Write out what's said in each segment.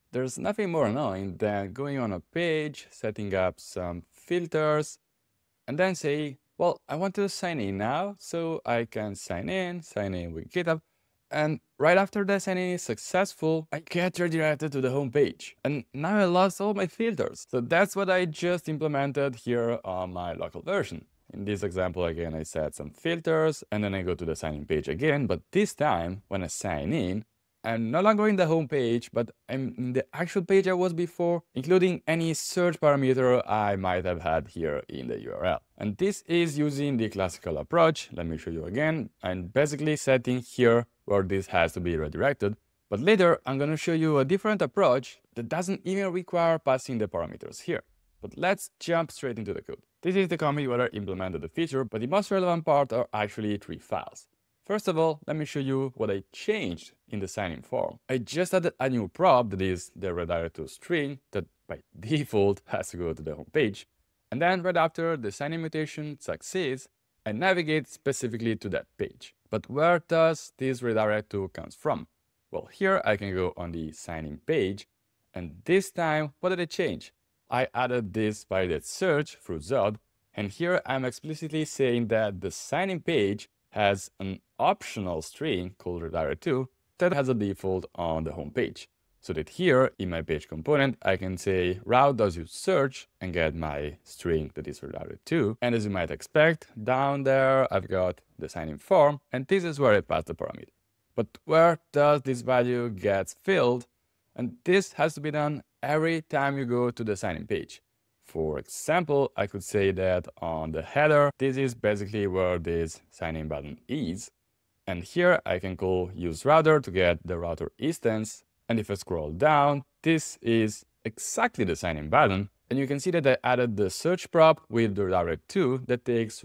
There's nothing more annoying than going on a page, setting up some filters, and then say, well, I want to sign in now, so I can sign in with GitHub, and right after the sign-in is successful, I get redirected to the home page. And now I lost all my filters. So that's what I just implemented here on my local version. In this example, again, I set some filters, and then I go to the sign-in page again, but this time, when I sign in, I'm no longer in the home page, but I'm in the actual page I was before, including any search parameter I might have had here in the URL. And this is using the classical approach. Let me show you again. I'm basically setting here where this has to be redirected. But later, I'm going to show you a different approach that doesn't even require passing the parameters here. But let's jump straight into the code. This is the commit where I implemented the feature, but the most relevant part are actually 3 files. First of all, let me show you what I changed in the sign-in form. I just added a new prop that is the redirect to string that by default has to go to the home page. And then right after the sign-in mutation succeeds, I navigate specifically to that page. But where does this redirect to comes from? Well, here I can go on the sign-in page, and this time, what did I change? I added this validated search through Zod, and here I'm explicitly saying that the sign-in page has an optional string called redirect2 that has a default on the home page. So that here in my page component, I can say route.useSearch and get my string that is redirect2. And as you might expect, down there, I've got the sign-in form, and this is where I pass the parameter. But where does this value get filled? And this has to be done every time you go to the sign-in page. For example, I could say that on the header, this is basically where this sign-in button is. And here I can call useRouter to get the router instance. And if I scroll down, this is exactly the sign-in button. And you can see that I added the search prop with the redirect2 that takes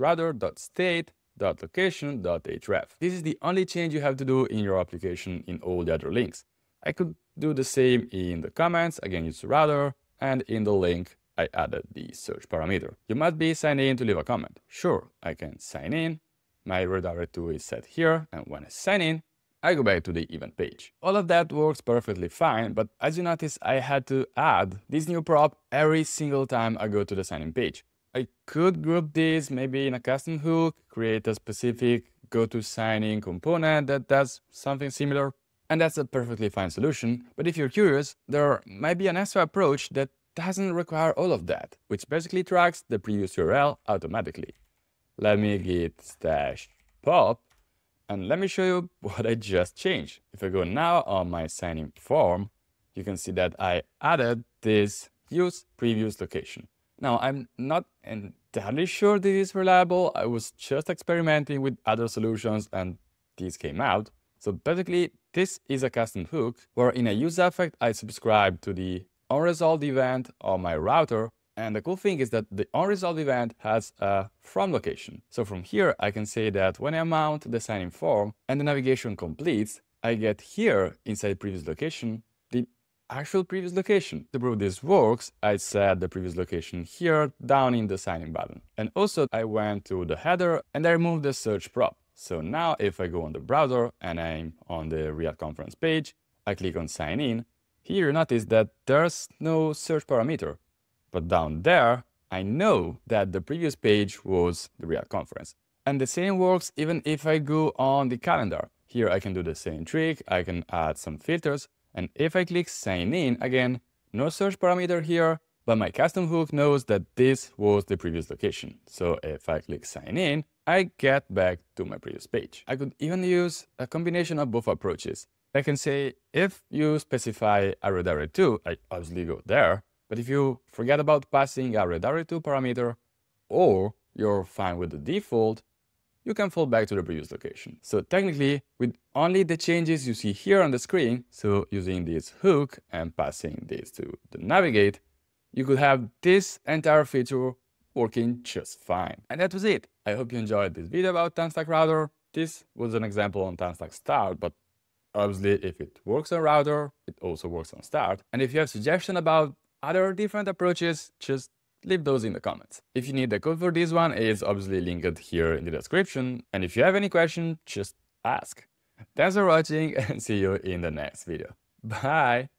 router.state.location.href. This is the only change you have to do in your application in all the other links. I could do the same in the comments, again use router, and in the link, I added the search parameter. You must be signed in to leave a comment. Sure, I can sign in, my redirect2 is set here, and when I sign in, I go back to the event page. All of that works perfectly fine, but as you notice, I had to add this new prop every single time I go to the sign-in page. I could group this maybe in a custom hook, create a specific go-to-sign-in component that does something similar, and that's a perfectly fine solution. But if you're curious, there might be an extra approach that doesn't require all of that, which basically tracks the previous URL automatically. Let me git stash pop, and let me show you what I just changed. If I go now on my sign-in form, you can see that I added this use previous location. Now, I'm not entirely sure this is reliable. I was just experimenting with other solutions and this came out. So basically, this is a custom hook where in a use effect, I subscribe to the unresolved event on my router. And the cool thing is that the unresolved event has a from location. So from here, I can say that when I mount the sign-in form and the navigation completes, I get here inside previous location, the actual previous location. To prove this works, I set the previous location here down in the sign-in button. And also I went to the header and I removed the search prop. So now if I go on the browser and I'm on the React conference page, I click on sign in. Here you notice that there's no search parameter. But down there, I know that the previous page was the React conference. And the same works even if I go on the calendar. Here I can do the same trick, I can add some filters. And if I click sign in, again, no search parameter here, but my custom hook knows that this was the previous location. So if I click sign in, I get back to my previous page. I could even use a combination of both approaches. I can say if you specify a redirect2, I obviously go there. But if you forget about passing a redirect2 parameter, or you're fine with the default, you can fall back to the previous location. So technically, with only the changes you see here on the screen, so using this hook and passing this to the navigate, you could have this entire feature working just fine. And that was it. I hope you enjoyed this video about TanStack Router. This was an example on TanStack Start, but obviously if it works on Router, it also works on Start. And if you have suggestions about other different approaches, just leave those in the comments. If you need the code for this one, it's obviously linked here in the description. And if you have any question, just ask. Thanks for watching and see you in the next video. Bye!